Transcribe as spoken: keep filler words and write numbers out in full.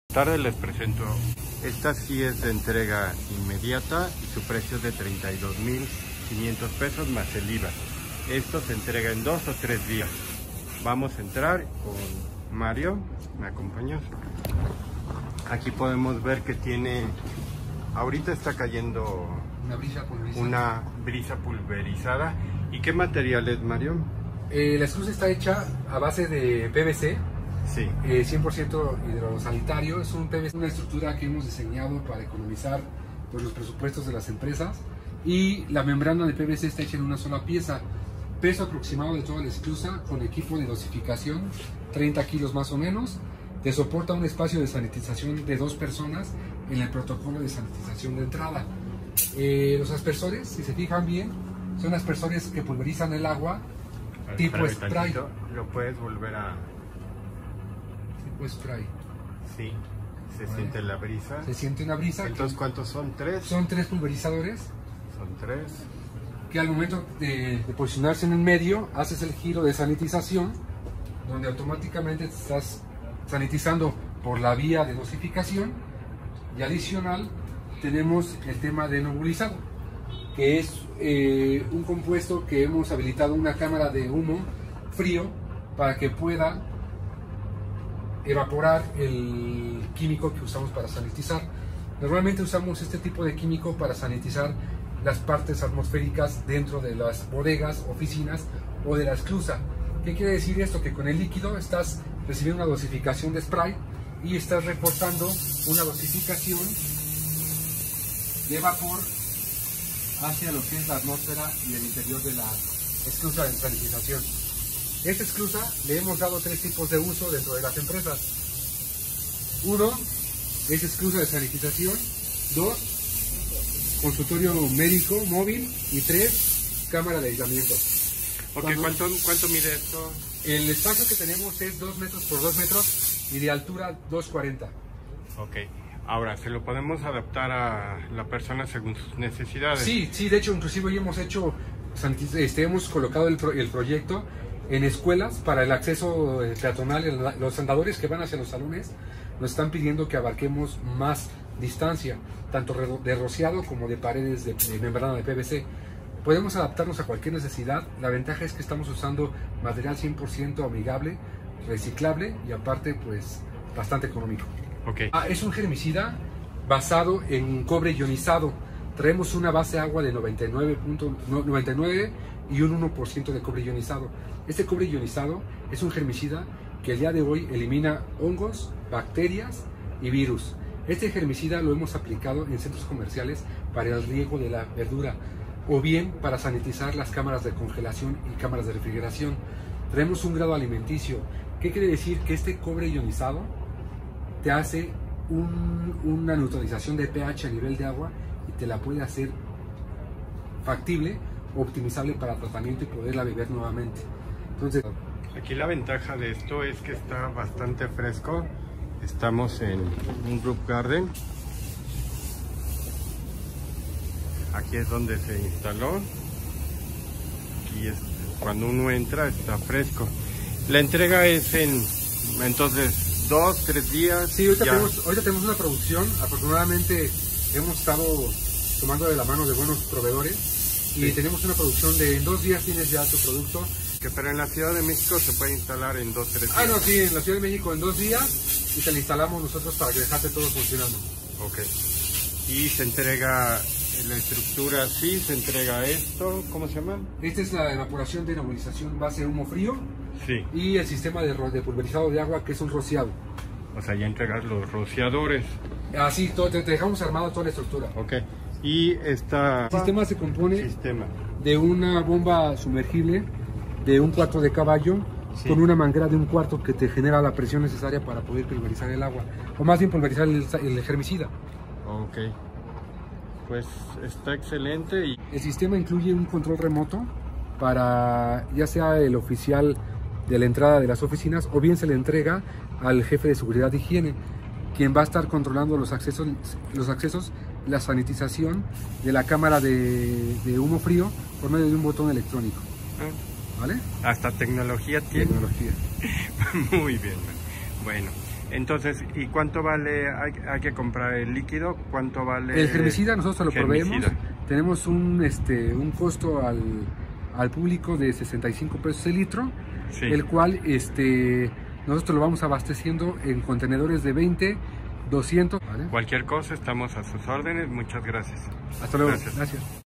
Tarde les presento, esta sí es de entrega inmediata y su precio es de treinta y dos mil quinientos pesos más el I V A. Esto se entrega en dos o tres días. Vamos a entrar con Mario, ¿me acompañas? Aquí podemos ver que tiene, ahorita está cayendo una brisa pulverizada. Una brisa pulverizada. ¿Y qué material es, Mario? Eh, la esclusa está hecha a base de P V C. Sí. Eh, cien por ciento hidrosanitario. Es un P V C, una estructura que hemos diseñado para economizar pues, los presupuestos de las empresas. Y la membrana de P V C está hecha en una sola pieza. Peso aproximado de toda la esclusa con equipo de dosificación, treinta kilos más o menos. Te soporta un espacio de sanitización de dos personas en el protocolo de sanitización de entrada. Eh, los aspersores, si se fijan bien, son aspersores que pulverizan el agua tipo spray. Lo puedes volver a... Tipo spray. Sí, se Vale. siente la brisa. Se siente una brisa. Entonces, ¿cuántos son? ¿Tres? Son tres pulverizadores. Son tres. Que al momento de, de posicionarse en el medio, haces el giro de sanitización, donde automáticamente te estás sanitizando por la vía de dosificación. Y adicional, tenemos el tema de nebulizado, que es eh, un compuesto que hemos habilitado una cámara de humo frío para que pueda evaporar el químico que usamos para sanitizar. Normalmente usamos este tipo de químico para sanitizar las partes atmosféricas dentro de las bodegas, oficinas o de la esclusa. ¿Qué quiere decir esto? Que con el líquido estás recibiendo una dosificación de spray y estás reforzando una dosificación de vapor hacia lo que es la atmósfera y el interior de la esclusa de sanitización. Esta esclusa le hemos dado tres tipos de uso dentro de las empresas. Uno es esclusa de sanitización. Dos, consultorio médico móvil. Y tres, cámara de aislamiento. Okay, ¿cuánto, ¿Cuánto mide esto? El espacio que tenemos es dos metros por dos metros y de altura dos cuarenta. Ok. Ahora, ¿se lo podemos adaptar a la persona según sus necesidades? Sí, sí, de hecho, inclusive hoy hemos hecho, este, hemos colocado el, pro, el proyecto en escuelas para el acceso peatonal. Los andadores que van hacia los salones nos están pidiendo que abarquemos más distancia, tanto de rociado como de paredes de, de membrana de P V C. Podemos adaptarnos a cualquier necesidad. La ventaja es que estamos usando material cien por ciento amigable, reciclable y aparte pues bastante económico. Okay. Ah, es un germicida basado en cobre ionizado. Traemos una base agua de noventa y nueve punto noventa y nueve y un uno por ciento de cobre ionizado. Este cobre ionizado es un germicida que el día de hoy elimina hongos, bacterias y virus. Este germicida lo hemos aplicado en centros comerciales para el riego de la verdura o bien para sanitizar las cámaras de congelación y cámaras de refrigeración. Traemos un grado alimenticio. ¿Qué quiere decir? Que este cobre ionizado te hace un, una neutralización de pH a nivel de agua y te la puede hacer factible, optimizable para tratamiento y poderla beber nuevamente. Entonces, aquí la ventaja de esto es que está bastante fresco. Estamos en un roof garden. Aquí es donde se instaló. Aquí es cuando uno entra, está fresco. La entrega es en entonces dos, tres días. Sí, ahorita tenemos, ahorita tenemos una producción. Afortunadamente hemos estado tomando de la mano de buenos proveedores y sí, tenemos una producción de en dos días tienes ya tu producto. Que pero en la Ciudad de México se puede instalar en dos, tres días. Ah, no, sí, en la Ciudad de México en dos días y te la instalamos nosotros para que dejarte todo funcionando. Ok. Y se entrega la estructura así, se entrega esto, ¿cómo se llama? Esta es la evaporación de nebulización base humo frío. Sí. Y el sistema de, de pulverizado de agua, que es un rociado. O sea, ya entregas los rociadores. Así, todo, te, te dejamos armada toda la estructura. Ok. Y esta... El sistema se compone sistema. de una bomba sumergible de un cuarto de caballo, sí, con una manguera de un cuarto que te genera la presión necesaria para poder pulverizar el agua. O más bien pulverizar el, el germicida. Ok. Pues está excelente. Y... el sistema incluye un control remoto para ya sea el oficial de la entrada de las oficinas o bien se le entrega al jefe de seguridad de higiene, quien va a estar controlando los accesos, los accesos, la sanitización de la cámara de, de humo frío por medio de un botón electrónico. Ah. ¿Vale? Hasta tecnología tiene. Tecnología. Muy bien. Bueno, Entonces, ¿y cuánto vale? Hay, hay que comprar el líquido, ¿cuánto vale? El germicida nosotros lo germicida? proveemos. Tenemos un, este, un costo al, al público de sesenta y cinco pesos el litro, Sí. el cual este, nosotros lo vamos abasteciendo en contenedores de veinte, doscientos. ¿Vale? Cualquier cosa, estamos a sus órdenes. Muchas gracias. Hasta luego. Gracias. Gracias.